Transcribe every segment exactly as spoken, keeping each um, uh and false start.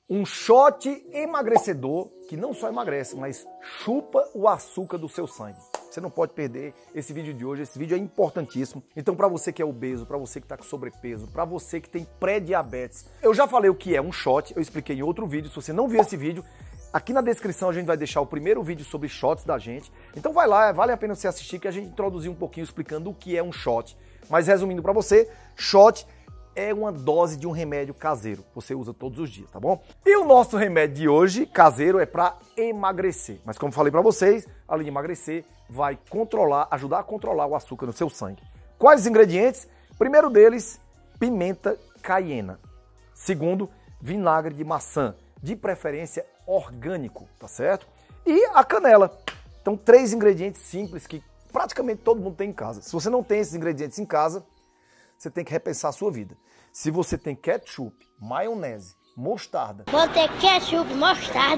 Um shot emagrecedor que não só emagrece, mas chupa o açúcar do seu sangue. Você não pode perder esse vídeo de hoje, esse vídeo é importantíssimo. Então, para você que é obeso, para você que está com sobrepeso, para você que tem pré-diabetes, eu já falei o que é um shot, eu expliquei em outro vídeo. Se você não viu esse vídeo, aqui na descrição a gente vai deixar o primeiro vídeo sobre shots da gente. Então vai lá, vale a pena você assistir, que a gente introduziu um pouquinho explicando o que é um shot. Mas resumindo para você, shot é uma dose de um remédio caseiro. Você usa todos os dias, tá bom? E o nosso remédio de hoje, caseiro, é para emagrecer. Mas como falei para vocês, além de emagrecer, vai controlar, ajudar a controlar o açúcar no seu sangue. Quais os ingredientes? Primeiro deles, pimenta caiena. Segundo, vinagre de maçã, de preferência orgânico, tá certo? E a canela. Então, três ingredientes simples que praticamente todo mundo tem em casa. Se você não tem esses ingredientes em casa, você tem que repensar a sua vida. Se você tem ketchup, maionese, mostarda... Vou ter ketchup, mostarda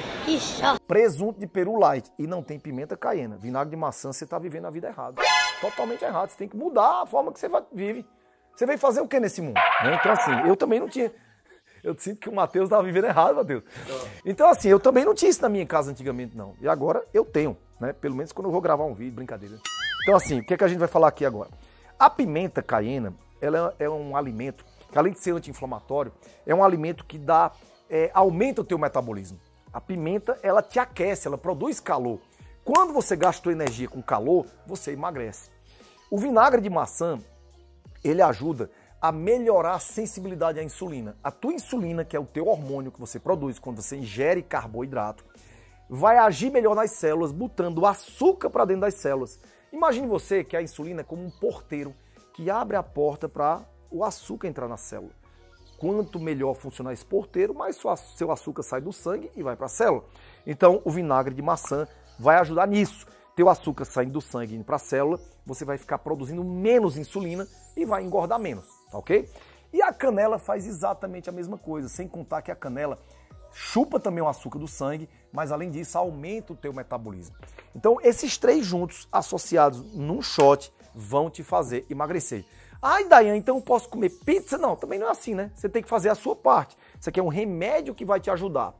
e só. Presunto de peru light e não tem pimenta caiena, vinagre de maçã, você está vivendo a vida errada. Totalmente errado. Você tem que mudar a forma que você vive. Você veio fazer o que nesse mundo? Né? Então assim, eu também não tinha... Eu sinto que o Matheus estava vivendo errado, Matheus. Então assim, eu também não tinha isso na minha casa antigamente, não. E agora eu tenho, né? Pelo menos quando eu vou gravar um vídeo, brincadeira. Então assim, o que, é que a gente vai falar aqui agora? A pimenta caiena, ela é um alimento que, além de ser anti-inflamatório, é um alimento que dá, é, aumenta o teu metabolismo. A pimenta, ela te aquece, ela produz calor. Quando você gasta tua energia com calor, você emagrece. O vinagre de maçã, ele ajuda a melhorar a sensibilidade à insulina. A tua insulina, que é o teu hormônio que você produz quando você ingere carboidrato, vai agir melhor nas células, botando açúcar para dentro das células. Imagine você que a insulina é como um porteiro que abre a porta para o açúcar entrar na célula. Quanto melhor funcionar esse porteiro, mais seu açúcar sai do sangue e vai para a célula. Então, o vinagre de maçã vai ajudar nisso. Teu açúcar saindo do sangue e indo para a célula, você vai ficar produzindo menos insulina e vai engordar menos, tá ok? E a canela faz exatamente a mesma coisa, sem contar que a canela chupa também o açúcar do sangue, mas além disso aumenta o teu metabolismo. Então esses três juntos, associados num shot, vão te fazer emagrecer. Ai, Dayan, então eu posso comer pizza? Não, também não é assim, né? Você tem que fazer a sua parte. Isso aqui é um remédio que vai te ajudar.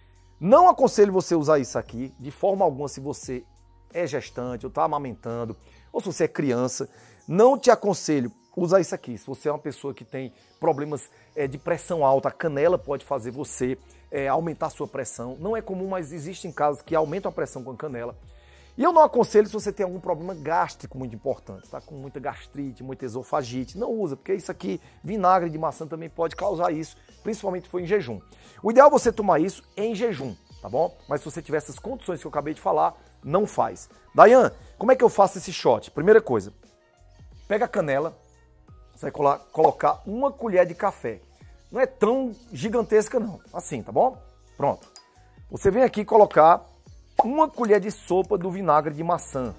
Não aconselho você usar isso aqui de forma alguma se você é gestante ou está amamentando, ou se você é criança. Não te aconselho usar isso aqui. Se você é uma pessoa que tem problemas é, de pressão alta, a canela pode fazer você é, aumentar a sua pressão. Não é comum, mas existem casos que aumentam a pressão com a canela. E eu não aconselho se você tem algum problema gástrico muito importante, tá? Com muita gastrite, muita esofagite. Não usa, porque isso aqui, vinagre de maçã também pode causar isso, principalmente se for em jejum. O ideal é você tomar isso em jejum, tá bom? Mas se você tiver essas condições que eu acabei de falar, não faz. Dayan, como é que eu faço esse shot? Primeira coisa, pega a canela, você vai colocar uma colher de café. Não é tão gigantesca não, assim, tá bom? Pronto. Você vem aqui colocar uma colher de sopa do vinagre de maçã.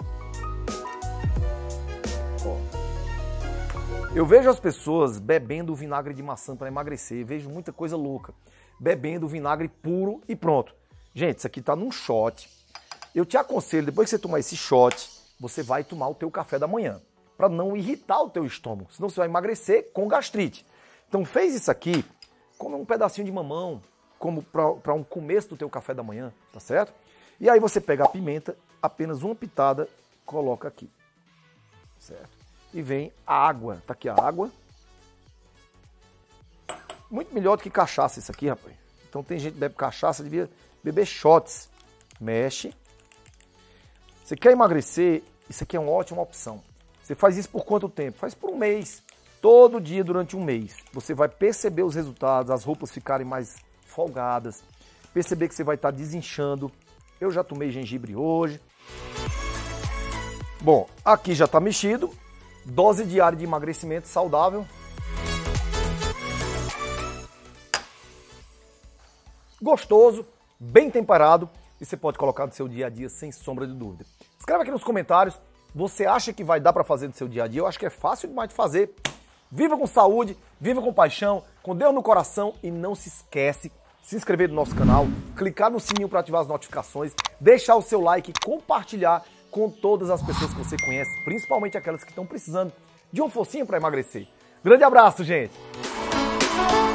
Ó. Eu vejo as pessoas bebendo o vinagre de maçã para emagrecer, vejo muita coisa louca. Bebendo o vinagre puro e pronto. Gente, isso aqui tá num shot. Eu te aconselho, depois que você tomar esse shot, você vai tomar o teu café da manhã, para não irritar o teu estômago, senão você vai emagrecer com gastrite. Então fez isso aqui, come um pedacinho de mamão, como para um começo do teu café da manhã, tá certo? E aí você pega a pimenta, apenas uma pitada, coloca aqui, certo? E vem a água, tá aqui a água. Muito melhor do que cachaça isso aqui, rapaz. Então tem gente que bebe cachaça, devia beber shots. Mexe. Você quer emagrecer? Isso aqui é uma ótima opção. Você faz isso por quanto tempo? Faz por um mês. Todo dia durante um mês. Você vai perceber os resultados, as roupas ficarem mais folgadas. Perceber que você vai estar desinchando. Eu já tomei gengibre hoje. Bom, aqui já está mexido. Dose diária de emagrecimento saudável. Gostoso, bem temperado. E você pode colocar no seu dia a dia sem sombra de dúvida. Escreve aqui nos comentários. Você acha que vai dar para fazer no seu dia a dia? Eu acho que é fácil demais de fazer. Viva com saúde, viva com paixão, com Deus no coração e não se esquece de se inscrever no nosso canal, clicar no sininho para ativar as notificações, deixar o seu like e compartilhar com todas as pessoas que você conhece, principalmente aquelas que estão precisando de uma forcinha para emagrecer. Grande abraço, gente!